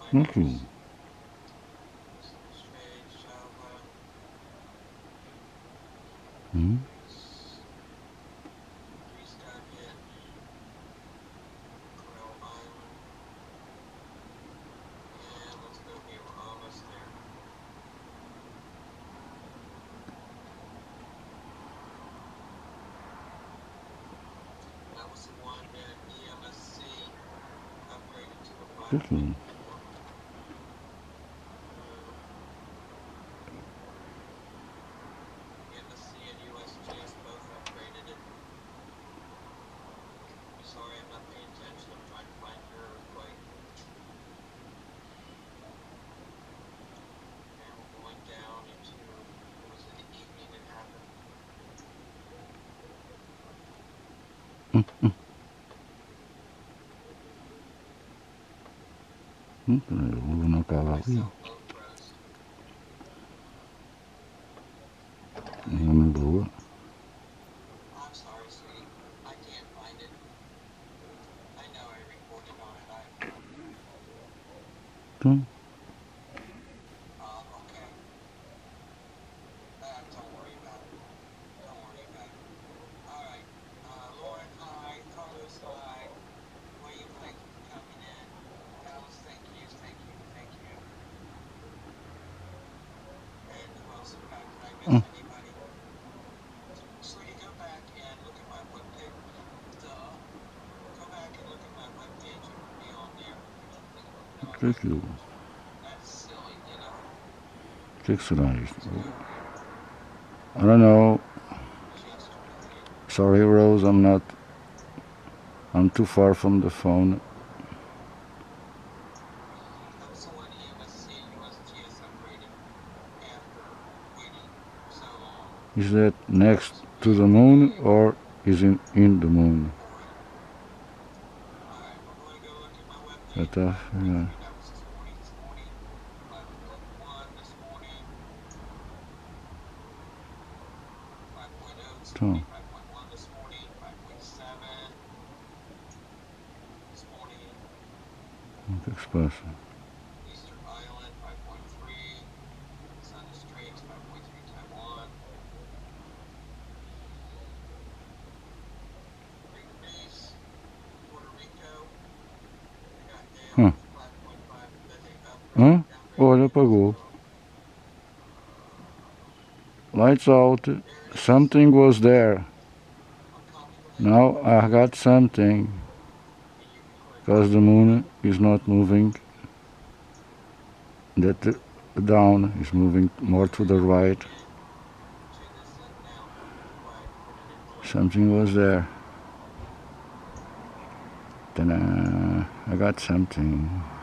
Okay. Hmm? Okay. Uno acaba aquí. Una grúa. Então, o que será isto? I don't know. Sorry, Rose, I'm too far from the phone. Is that next to the moon or is it in the moon? Yeah. Então, o que é que se passa? Hã? Olha, apagou. Lights out. Something was there. Now I got something. Because the moon is not moving. That down is moving more to the right. Something was there. Then I got something.